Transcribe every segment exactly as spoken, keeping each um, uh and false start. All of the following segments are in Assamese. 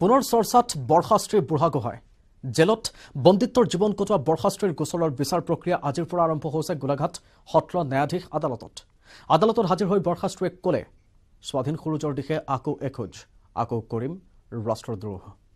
পুনৰ চৰ্চাত বৰখাস্ত্ৰী বুঢ়াগোহাঁই জেলত বন্দিত্বৰ জীৱন কটোৱা বৰখাস্ত্ৰীৰ গোচৰৰ বিচাৰ প্ৰক্ৰিয়া আজিৰ পৰা আৰম্ভ হৈছে গোলাঘাট সত্ৰ ন্যায়াধীশ আদালতত আদালতত হাজিৰ হৈ বৰখাস্ত্ৰীয়ে ক'লে স্বাধীন সুৰুজৰ দিশে আকৌ এখোজ আকৌ কৰিম ৰাষ্ট্ৰদ্ৰোহ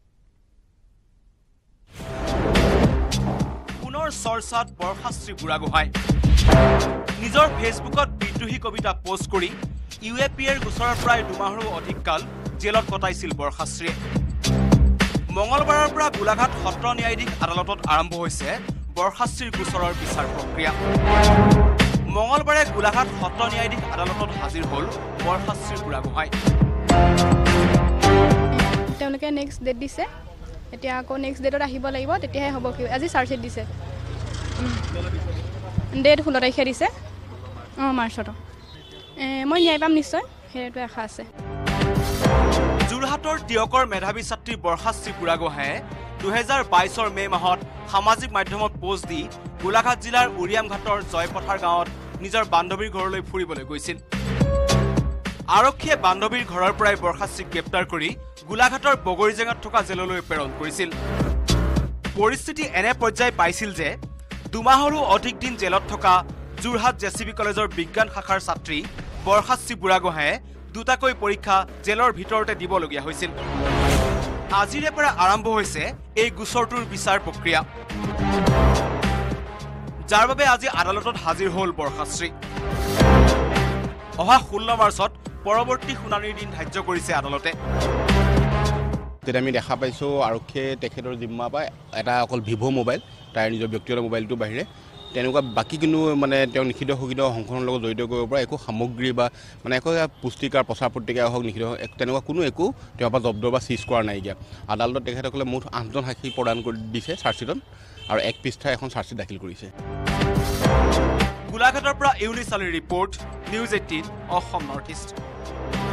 পুনৰ চৰ্চাত বৰখাস্ত্ৰী বুঢ়াগোহাঁই নিজৰ ফেচবুকত বিদ্ৰোহী কবিতা পোষ্ট কৰি ইউ এ পি এৰ গোচৰৰ প্ৰায় দুমাহৰো অধিক কাল জেলত কটাইছিল বৰখাস্ত্ৰীয়ে মঙলবাৰৰ পৰা গোলাঘাট সত্ৰ ন্যায়াধীশ আদালতত আৰম্ভ হৈছে বৰখাস্ত্ৰীৰ গোচৰৰ বিচাৰ প্ৰক্ৰিয়া মঙলবাৰে গোলাঘাট সত্ৰ ন্যায়াধীশ আদালতত হাজিৰ হ'ল বৰখাস্ত্ৰী বুঢ়াগোহাঁই তেওঁলোকে নেক্সট ডেট দিছে এতিয়া আকৌ নেক্সট ডেটত আহিব লাগিব তেতিয়াহে হ'ব কি আজি চাৰ্জশিট দিছে ডেট ষোল্ল তাৰিখে দিছে অঁ মাৰ্চত মই ন্যায় পাম নিশ্চয় সেইটো আশা আছে যোৰহাটৰ তিয়কৰ মেধাৱী ছাত্ৰী বৰখাস্ত্ৰী বুঢ়াগোহাঁয়ে দুহেজাৰ বাইছৰ মে মাহত সামাজিক মাধ্যমত পোষ্ট দি গোলাঘাট জিলাৰ উৰিয়ামঘাটৰ জয়পথাৰ গাঁৱত নিজৰ বান্ধৱীৰ ঘৰলৈ ফুৰিবলৈ গৈছিল আৰক্ষীয়ে বান্ধৱীৰ ঘৰৰ পৰাই বৰখাস্ত্ৰীক গ্ৰেপ্তাৰ কৰি গোলাঘাটৰ বগৰীজেঙাত থকা জেললৈ প্ৰেৰণ কৰিছিল পৰিস্থিতি এনে পৰ্যায় পাইছিল যে দুমাহৰো অধিক দিন জেলত থকা যোৰহাট জে চি বি কলেজৰ বিজ্ঞান শাখাৰ ছাত্ৰী বৰখাস্ত্ৰী বুঢ়াগোহাঁয়ে দুটাকৈ পৰীক্ষা জেলৰ ভিতৰতে দিবলগীয়া হৈছিল আজিৰে পৰা আৰম্ভ হৈছে এই গোচৰটোৰ বিচাৰ প্ৰক্ৰিয়া যাৰ বাবে আজি আদালতত হাজিৰ হ'ল বৰখাস্ত্ৰী অহা ষোল্ল মাৰ্চত পৰৱৰ্তী শুনানিৰ দিন ধাৰ্য কৰিছে আদালতে তেতিয়া আমি দেখা পাইছোঁ আৰক্ষীয়ে তেখেতৰ জিম্মা পায় এটা অকল ভিভ' মোবাইল তাৰ নিজৰ ব্যক্তিগত মোবাইলটোৰ বাহিৰে তেনেকুৱা বাকী কিন্তু মানে তেওঁ নিষিদ্ধ ঘোষিত সংগঠনৰ লগত জড়িত কৰিব পৰা একো সামগ্ৰী বা মানে একো পুস্তিকাৰ প্ৰচাৰ পত্ৰিকা হওক নিষিদ্ধ তেনেকুৱা কোনো একো তেওঁৰ পৰা জব্দ বা চিজ কৰা নাইকিয়া আদালতত তেখেতসকলে মুঠ আঠজন সাক্ষী প্ৰদান কৰি দিছে চাৰ্জশ্বিটত আৰু এক পৃষ্ঠা এখন চাৰ্জশ্বিট দাখিল কৰিছে গোলাঘাটৰ পৰা ইউনিছ আলীৰ report news eighteen Assam north east